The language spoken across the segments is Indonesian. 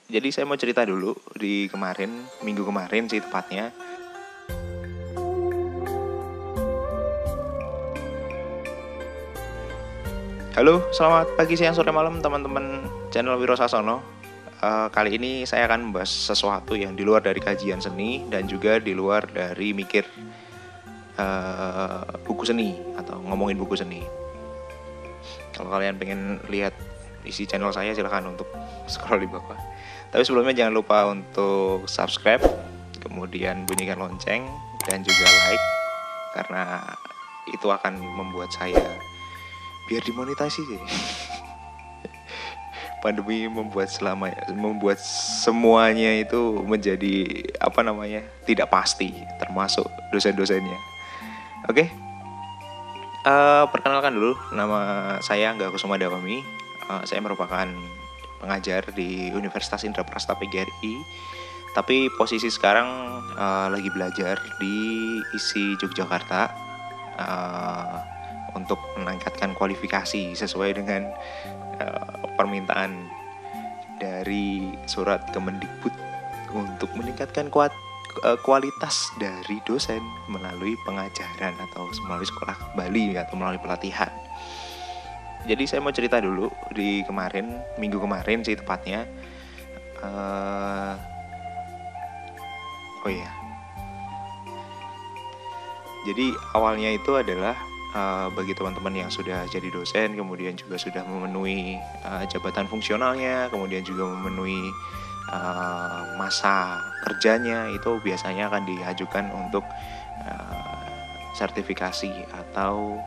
Jadi saya mau cerita dulu di minggu kemarin sih tepatnya. Halo, selamat pagi, siang, sore, malam teman-teman channel Wiro Sasono. Kali ini saya akan membahas sesuatu yang di luar dari kajian seni dan juga di luar dari mikir buku seni atau ngomongin buku seni. Kalau kalian pengen lihat isi channel saya, silahkan untuk scroll di bawah. Tapi sebelumnya jangan lupa untuk subscribe, kemudian bunyikan lonceng, dan juga like, karena itu akan membuat saya biar dimonetasi. Pandemi membuat semuanya itu menjadi tidak pasti, termasuk dosen-dosennya. Oke. Perkenalkan dulu, nama saya Angga Kusuma Dawami. Saya merupakan pengajar di Universitas Indraprasta PGRI, tapi posisi sekarang lagi belajar di ISI Yogyakarta untuk meningkatkan kualifikasi sesuai dengan permintaan dari surat Kemendikbud untuk meningkatkan kualitas dari dosen melalui pengajaran atau melalui sekolah kembali atau melalui pelatihan. Jadi saya mau cerita dulu di minggu kemarin sih tepatnya. Jadi awalnya itu adalah bagi teman-teman yang sudah jadi dosen, kemudian juga sudah memenuhi jabatan fungsionalnya, kemudian juga memenuhi masa kerjanya, itu biasanya akan diajukan untuk sertifikasi atau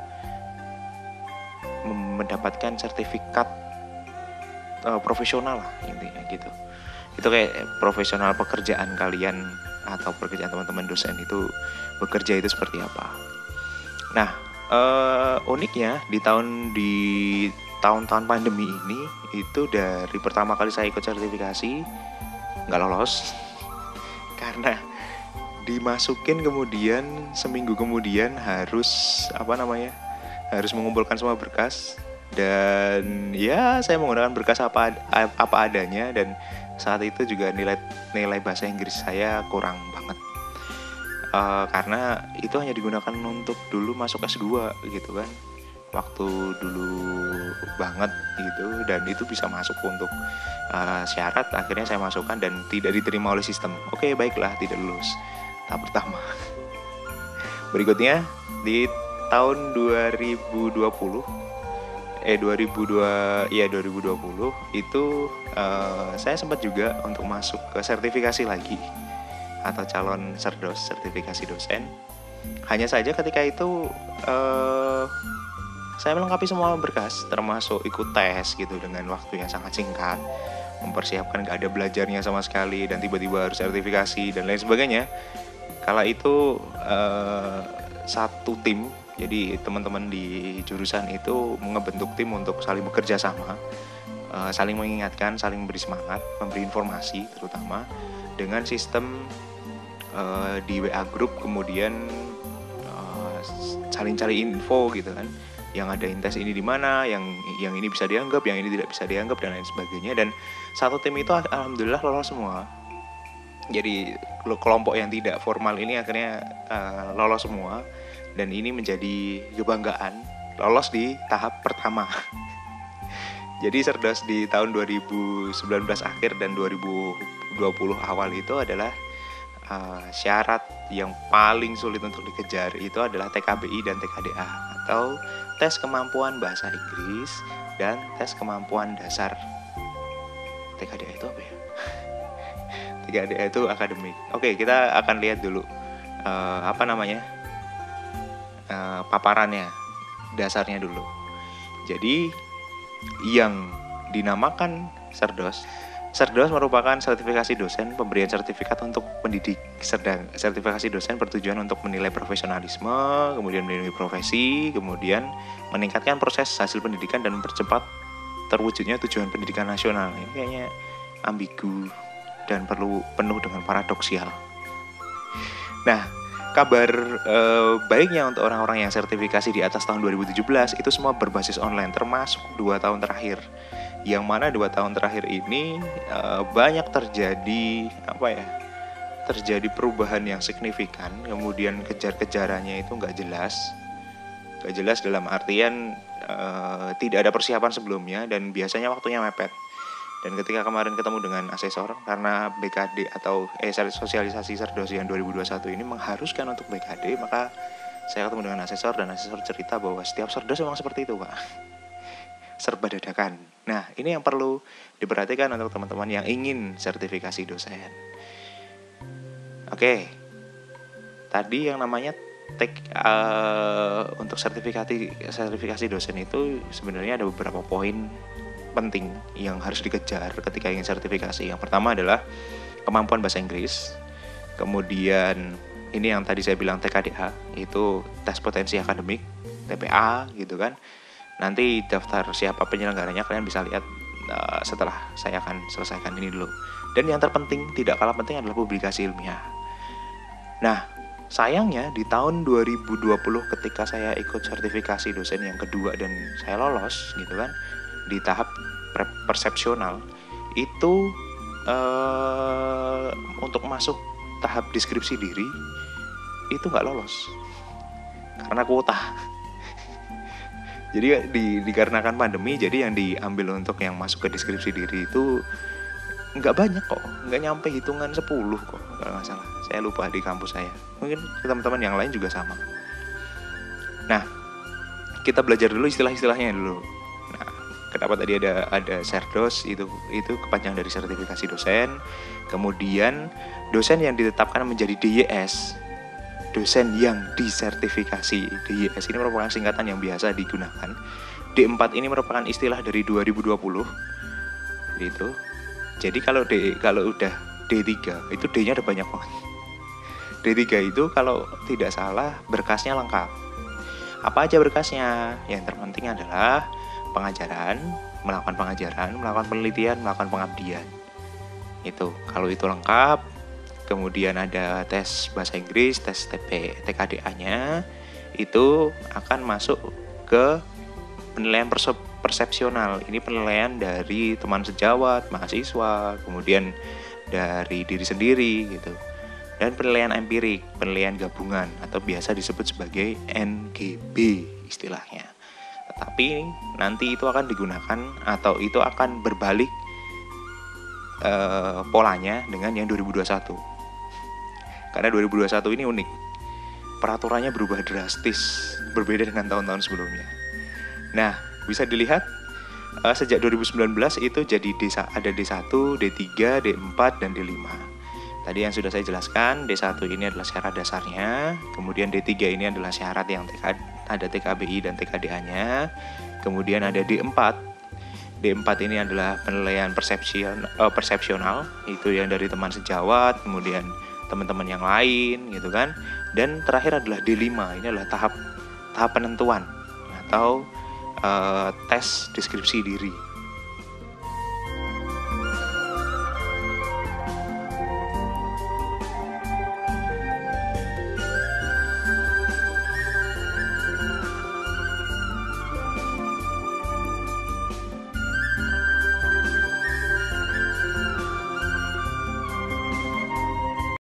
mendapatkan sertifikat profesional lah, intinya gitu. Itu kayak profesional pekerjaan kalian atau pekerjaan teman-teman dosen itu bekerja itu seperti apa. Nah, uniknya di tahun-tahun pandemi ini, itu dari pertama kali saya ikut sertifikasi nggak lolos karena dimasukin, kemudian seminggu kemudian harus mengumpulkan semua berkas, dan ya saya menggunakan berkas apa adanya, dan saat itu juga nilai bahasa Inggris saya kurang banget, karena itu hanya digunakan untuk dulu masuk S2 gitu kan, waktu dulu banget gitu, dan itu bisa masuk untuk syarat. Akhirnya saya masukkan dan tidak diterima oleh sistem. Oke, baiklah, tidak lulus tahap pertama. Berikutnya di tahun 2020 itu saya sempat juga untuk masuk ke sertifikasi lagi atau calon serdos, sertifikasi dosen. Hanya saja ketika itu saya melengkapi semua berkas, termasuk ikut tes gitu dengan waktu yang sangat singkat, mempersiapkan, gak ada belajarnya sama sekali, dan tiba-tiba harus sertifikasi dan lain sebagainya. Kala itu satu tim, jadi teman-teman di jurusan itu ngebentuk tim untuk saling bekerja sama, saling mengingatkan, saling beri semangat, memberi informasi terutama dengan sistem di WA group, kemudian saling cari info gitu kan, yang ada intes ini di mana, yang ini bisa dianggap, yang ini tidak bisa dianggap, dan lain sebagainya. Dan satu tim itu alhamdulillah lolos semua. Jadi kelompok yang tidak formal ini akhirnya lolos semua, dan ini menjadi kebanggaan, lolos di tahap pertama. Jadi serdos di tahun 2019 akhir dan 2020 awal itu adalah syarat yang paling sulit untuk dikejar itu adalah TKBI dan TKDA, atau tes kemampuan bahasa Inggris dan tes kemampuan dasar. TKDA itu apa ya? TKDA itu akademik. Oke, kita akan lihat dulu paparannya, dasarnya dulu. Jadi yang dinamakan serdos merupakan sertifikasi dosen, pemberian sertifikat untuk pendidik. Sertifikasi dosen bertujuan untuk menilai profesionalisme, kemudian melindungi profesi, kemudian meningkatkan proses hasil pendidikan dan mempercepat terwujudnya tujuan pendidikan nasional. Ini kayaknya ambigu dan penuh dengan paradoksial. Nah, kabar baiknya untuk orang-orang yang sertifikasi di atas tahun 2017 itu semua berbasis online, termasuk 2 tahun terakhir. yang mana 2 tahun terakhir ini banyak terjadi perubahan yang signifikan, kemudian kejar-kejarannya itu nggak jelas dalam artian tidak ada persiapan sebelumnya dan biasanya waktunya mepet. Dan ketika kemarin ketemu dengan asesor, karena BKD atau sosialisasi Serdos yang 2021 ini mengharuskan untuk BKD, maka saya ketemu dengan asesor dan asesor cerita bahwa setiap Serdos memang seperti itu, Pak. Serba dadakan. Nah, ini yang perlu diperhatikan untuk teman-teman yang ingin sertifikasi dosen. Oke. Tadi yang namanya untuk sertifikasi dosen itu sebenarnya ada beberapa poin penting yang harus dikejar ketika ingin sertifikasi. Yang pertama adalah kemampuan bahasa Inggris. Kemudian ini yang tadi saya bilang TKDA, itu tes potensi akademik, TPA gitu kan. Nanti daftar siapa penyelenggaranya kalian bisa lihat setelah saya akan selesaikan ini dulu. Dan yang terpenting, tidak kalah penting adalah publikasi ilmiah. Nah, sayangnya di tahun 2020 ketika saya ikut sertifikasi dosen yang kedua dan saya lolos gitu kan, di tahap persepsional itu untuk masuk tahap deskripsi diri itu nggak lolos karena kuota. Jadi dikarenakan pandemi, jadi yang diambil untuk yang masuk ke deskripsi diri itu nggak banyak kok, nggak nyampe hitungan 10 kok kalau nggak salah. Saya lupa di kampus saya, mungkin teman-teman yang lain juga sama. Nah, kita belajar dulu istilah-istilahnya dulu. Nah, kenapa tadi ada Serdos, itu kepanjangan dari sertifikasi dosen. Kemudian dosen yang ditetapkan menjadi DYS, dosen yang disertifikasi. DYS ini merupakan singkatan yang biasa digunakan. D4 ini merupakan istilah dari 2020 gitu. Jadi kalau udah D3 itu D-nya ada banyak banget. D3 itu kalau tidak salah berkasnya lengkap. Apa aja berkasnya? Yang terpenting adalah melakukan pengajaran, melakukan penelitian, melakukan pengabdian. Itu, kalau itu lengkap, kemudian ada tes bahasa Inggris, tes TKDA-nya, itu akan masuk ke penilaian persepsional. Ini penilaian dari teman sejawat, mahasiswa, kemudian dari diri sendiri gitu. Dan penilaian empirik, penilaian gabungan atau biasa disebut sebagai NGB istilahnya. Tetapi nanti itu akan digunakan atau itu akan berbalik polanya dengan yang 2021. Karena 2021 ini unik. Peraturannya berubah drastis, berbeda dengan tahun-tahun sebelumnya. Nah, bisa dilihat sejak 2019 itu jadi ada D1, D3, D4, dan D5. Tadi yang sudah saya jelaskan, D1 ini adalah syarat dasarnya, kemudian D3 ini adalah syarat yang ada TKBI dan TKDA-nya, kemudian ada D4. D4 ini adalah penilaian persepsional, itu yang dari teman sejawat, kemudian teman-teman yang lain gitu kan. Dan terakhir adalah D5, ini adalah tahap penentuan atau tes deskripsi diri.